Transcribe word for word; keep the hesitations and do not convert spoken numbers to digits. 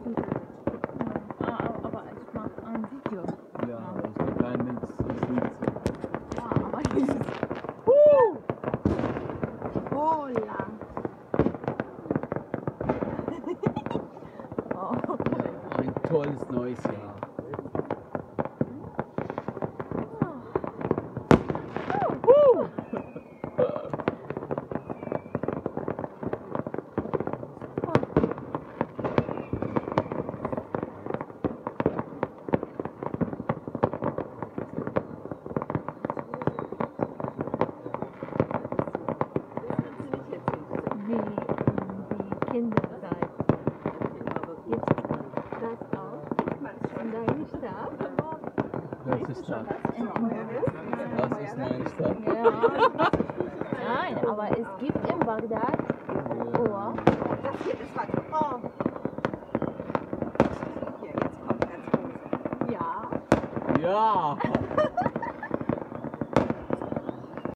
Ah, aber ich mache ein Video. Ja, es gibt kein Netz, es liegt so. Ja, aber dieses. Uh! Hola! Oh. Ja, ein tolles neues Jahr. Uh! Wie die Kinderzeit. Jetzt das auch. Und deine Stadt. Das ist Stadt. Das ist meine Stadt. Ja. Nein, aber es gibt in Bagdad. Oh. Das hier ist was. Oh. Hier, jetzt kommt ganz groß. Ja. Ja!